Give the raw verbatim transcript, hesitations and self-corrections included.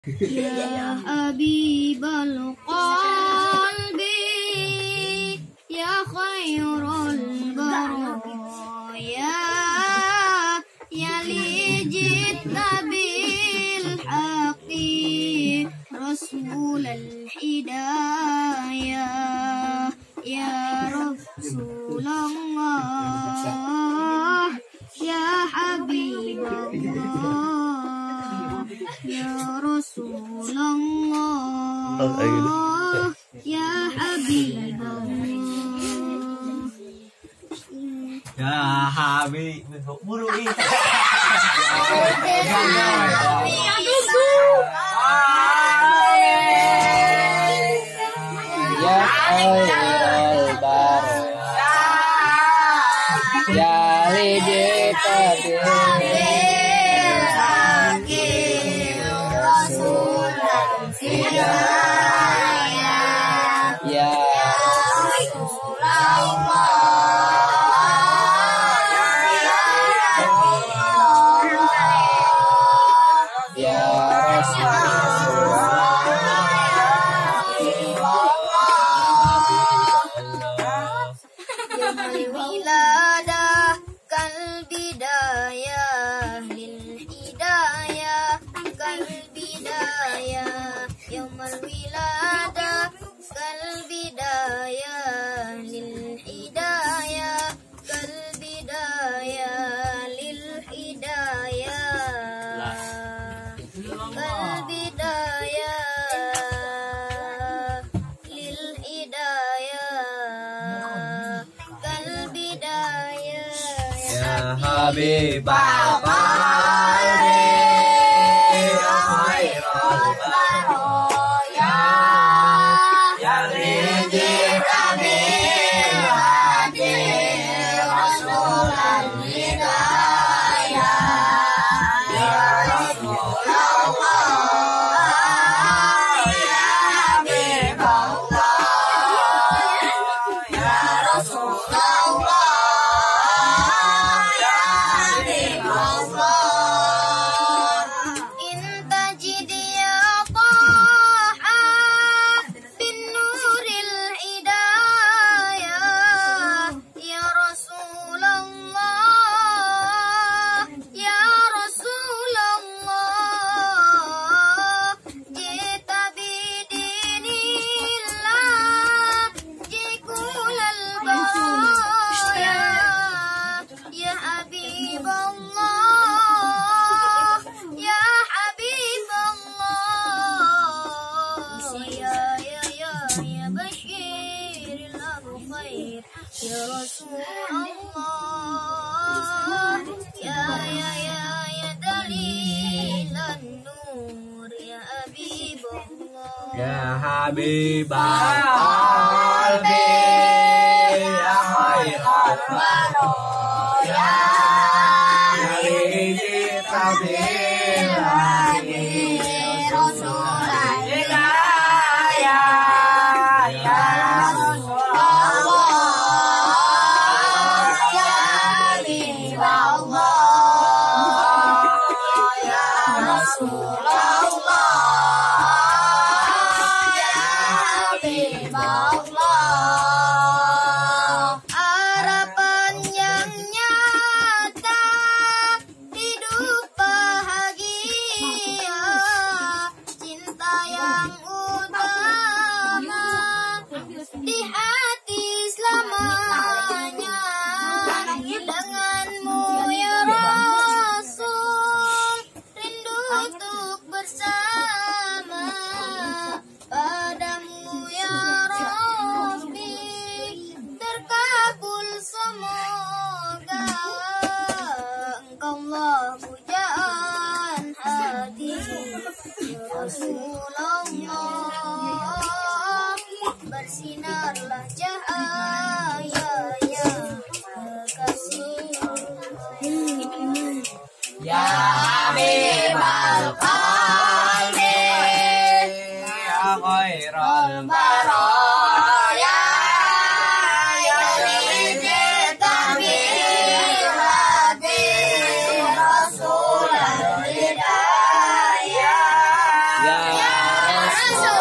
Ya Habibal Qalbi ya khairul baraya ya lijit nabil haqi rasulul hidayah ya Rasulullah ya Habiballah ya Rasulullah ya Habiballah ya Habib buru ini ya khairul baraya ya lijit ya ya Wiladah kal bidayah lil hidayah kal bidayah yaumal wiladah kal bidayah lil hidayah kal bidayah lil hidayah kal bidayah lil hidayah kal bidayah ya Habibal Qalbi ya khairul baraya ya lijit nabil haqi rasulul hidayah ya Rasulullah ya Habiballah ya Rasulullah ya Habiballah intajid ya Taha bin nuril hidayah ya Rasulullah ya Rasulullah jita bidinillah jikulal baraya ya Habiballah ya Habiballah ya ya ya ya Bashiril khair ya Rasulullah ya ya ya ya dalilan nur ya Habiballah ya Habibal Qalbi ya khairul baraya ya lijit nabil haqi rasulul hidayah ya Rasulullah ya Habiballah ya Rasulullah ya Habiballah harapan yang nyata hidup bahagia cinta yang utama di hati selamanya denganmu ya Rasul rindu untuk bersama padamu ya Rabbi terkabul semoga engkaulah pujaan hati ya Rasulullah bersinarlah cahayanya kekasih ya Habibal Qalbi ya khairul baraya ya lijit nabil haqi rasulul hidayah Masuk